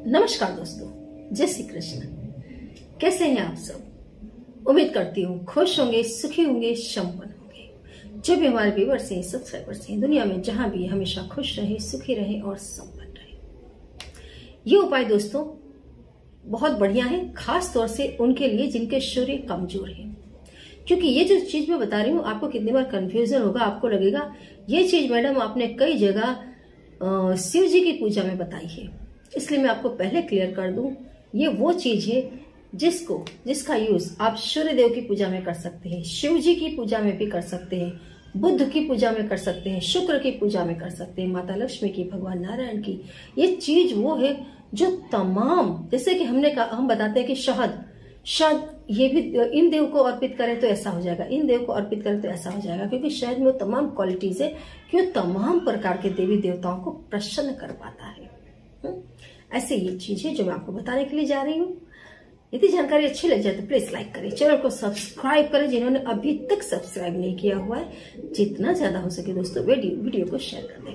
नमस्कार दोस्तों, जय श्री कृष्ण। कैसे हैं आप सब? उम्मीद करती हूँ खुश होंगे, सुखी होंगे, संपन्न होंगे। जो भी हमारे व्यूअर्स हैं, सब्सक्राइबर्स हैं, दुनिया में जहां भी हमेशा खुश रहे, सुखी रहे और संपन्न रहे। ये उपाय दोस्तों बहुत बढ़िया है, खास तौर से उनके लिए जिनके शरीर कमजोर है। क्योंकि ये जो चीज मैं बता रही हूँ, आपको कितनी बार कंफ्यूजन होगा, आपको लगेगा ये चीज मैडम आपने कई जगह शिव जी की पूजा में बताई है, इसलिए मैं आपको पहले क्लियर कर दूं। ये वो चीज है जिसका यूज आप सूर्य देव की पूजा में कर सकते हैं, शिव जी की पूजा में भी कर सकते हैं, बुद्ध की पूजा में कर सकते हैं, शुक्र की पूजा में कर सकते हैं, माता लक्ष्मी की, भगवान नारायण की। ये चीज वो है जो तमाम, जैसे कि हम बताते हैं कि शहद ये भी इन देव को अर्पित करें तो ऐसा हो जाएगा, इन देव को अर्पित करें तो ऐसा हो जाएगा, क्योंकि शहद में वो तमाम क्वालिटीज है कि वो तमाम प्रकार के देवी देवताओं को प्रसन्न कर पाता है। ऐसे ये चीज है जो मैं आपको बताने के लिए जा रही हूँ। यदि जानकारी अच्छी लग जाए तो प्लीज लाइक करें, चैनल को सब्सक्राइब करें जिन्होंने अभी तक सब्सक्राइब नहीं किया हुआ है। जितना ज्यादा हो सके दोस्तों वीडियो को शेयर कर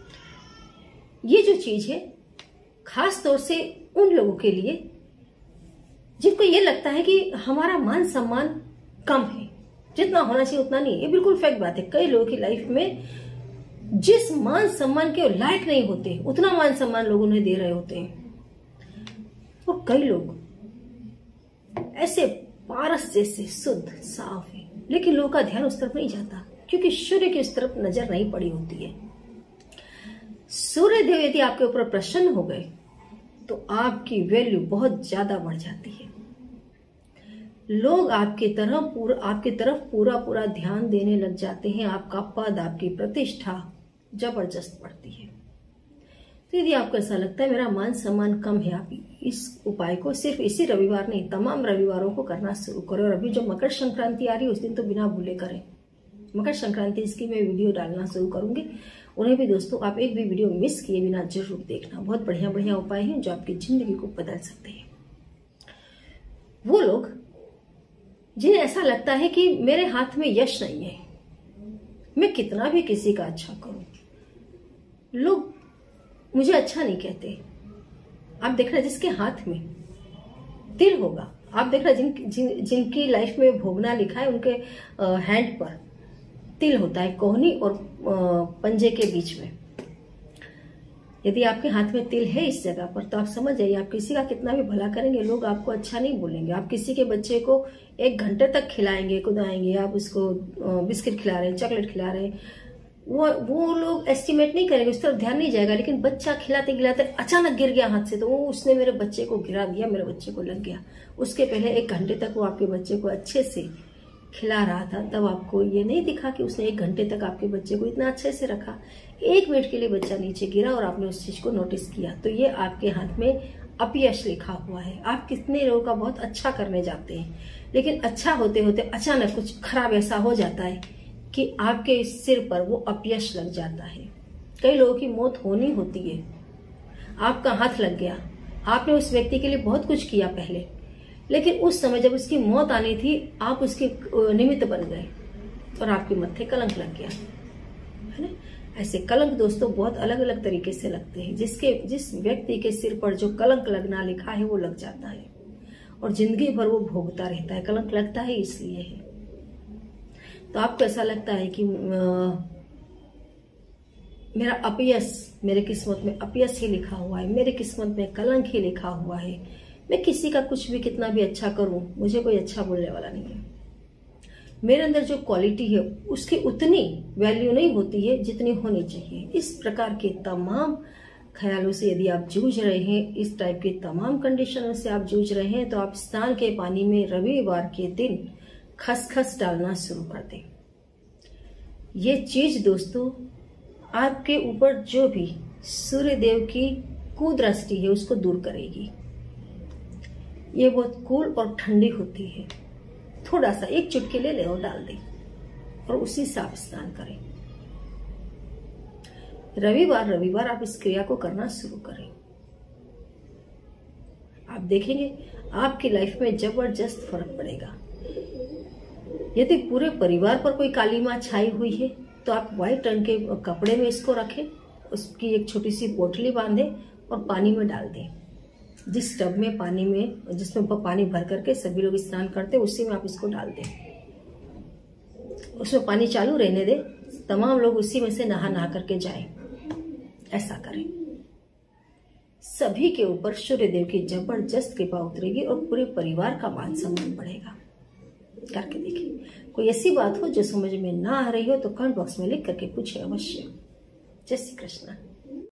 दें। ये जो चीज है खास तौर से उन लोगों के लिए जिनको ये लगता है कि हमारा मान सम्मान कम है, जितना होना चाहिए उतना नहीं है। ये बिल्कुल फैक्ट बात है। कई लोगों की लाइफ में जिस मान सम्मान के लायक नहीं होते उतना मान सम्मान लोग उन्हें दे रहे होते हैं। और कई लोग ऐसे पारस जैसे शुद्ध साफ है, लेकिन लोगों का ध्यान उस तरफ नहीं जाता, क्योंकि सूर्य की उस तरफ नजर नहीं पड़ी होती है। सूर्य देव यदि आपके ऊपर प्रसन्न हो गए तो आपकी वैल्यू बहुत ज्यादा बढ़ जाती है। लोग आपकी तरफ पूरा ध्यान देने लग जाते हैं। आपका पद, आपकी प्रतिष्ठा जबरदस्त बढ़ती है। तो यदि आपको ऐसा लगता है मेरा मान सम्मान कम है, आप इस उपाय को सिर्फ इसी रविवार नहीं, तमाम रविवारों को करना शुरू करो। और अभी जो मकर संक्रांति आ रही है उस दिन तो बिना भूले करें। मकर संक्रांति इसकी मैं वीडियो डालना शुरू करूंगी, उन्हें भी दोस्तों आप एक भी वीडियो मिस किए बिना जरूर देखना। बहुत बढ़िया उपाय हैं जो आपकी जिंदगी को बदल सकते हैं। वो लोग जिन्हें ऐसा लगता है कि मेरे हाथ में यश नहीं है, मैं कितना भी किसी का अच्छा करूं, लोग मुझे अच्छा नहीं कहते। आप देखना जिसके हाथ में तिल होगा, आप देखना जिनकी लाइफ में भोगना लिखा है उनके हैंड पर तिल होता है, कोहनी और पंजे के बीच में। यदि आपके हाथ में तिल है इस जगह पर तो आप समझ जाइए, आप किसी का कितना भी भला करेंगे लोग आपको अच्छा नहीं बोलेंगे। आप किसी के बच्चे को 1 घंटे तक खिलाएंगे, कुदाएंगे, आप उसको बिस्किट खिला रहे हैं, चॉकलेट खिला रहे हैं, वो लोग एस्टिमेट नहीं करेंगे, उस तरफ ध्यान नहीं जाएगा। लेकिन बच्चा खिलाते खिलाते अचानक गिर गया हाथ से, तो वो उसने मेरे बच्चे को गिरा दिया, मेरे बच्चे को लग गया। उसके पहले 1 घंटे तक वो आपके बच्चे को अच्छे से खिला रहा था, तब आपको ये नहीं दिखा कि उसने 1 घंटे तक आपके बच्चे को इतना अच्छे से रखा। 1 मिनट के लिए बच्चा नीचे गिरा और आपने उस चीज को नोटिस किया, तो ये आपके हाथ में अपयश लिखा हुआ है। आप कितने लोगों का बहुत अच्छा करने जाते हैं, लेकिन अच्छा होते होते अचानक कुछ खराब ऐसा हो जाता है कि आपके सिर पर वो अपयश लग जाता है। कई लोगों की मौत होनी होती है, आपका हाथ लग गया, आपने उस व्यक्ति के लिए बहुत कुछ किया पहले, लेकिन उस समय जब उसकी मौत आनी थी आप उसके निमित्त बन गए और आपके मत्थे कलंक लग गया, है ना। ऐसे कलंक दोस्तों बहुत अलग अलग तरीके से लगते हैं। जिस व्यक्ति के सिर पर जो कलंक लगना लिखा है वो लग जाता है और जिंदगी भर वो भोगता रहता है। कलंक लगता है इसलिए है। तो आपको ऐसा लगता है कि मेरा अपयश, मेरे किस्मत में अपयश ही लिखा हुआ है, मेरे किस्मत में कलंक ही लिखा हुआ है, मैं किसी का कुछ भी कितना भी अच्छा करूं मुझे कोई अच्छा बोलने वाला नहीं है, मेरे अंदर जो क्वालिटी है उसकी उतनी वैल्यू नहीं होती है जितनी होनी चाहिए। इस प्रकार के तमाम ख्यालों से यदि आप जूझ रहे हैं, इस टाइप के तमाम कंडीशनों से आप जूझ रहे हैं, तो आप स्नान के पानी में रविवार के दिन खसखस डालना शुरू कर दें। ये चीज दोस्तों आपके ऊपर जो भी सूर्य देव की कुदृष्टि है उसको दूर करेगी। ये बहुत कूल और ठंडी होती है। थोड़ा सा 1 चुटकी ले लें और डाल दें और उसी से आप स्नान करें। रविवार आप इस क्रिया को करना शुरू करें। आप देखेंगे आपकी लाइफ में जबरदस्त फर्क पड़ेगा। यदि पूरे परिवार पर कोई काली मां छाई हुई है तो आप व्हाइट रंग के कपड़े में इसको रखें, उसकी एक छोटी सी पोटली बांधें और पानी में डाल दें। जिस टब में पानी में जिसमें पानी भर करके सभी लोग स्नान करते उसी में आप इसको डाल दें। उसमें पानी चालू रहने दें, तमाम लोग उसी में से नहा करके जाएं। ऐसा करें। सभी के ऊपर सूर्यदेव की जबरदस्त कृपा उतरेगी और पूरे परिवार का मान सम्मान बढ़ेगा। करके देखिए। कोई ऐसी बात हो जो समझ में ना आ रही हो तो कमेंट बॉक्स में लिख करके पूछे अवश्य। जय श्री कृष्ण।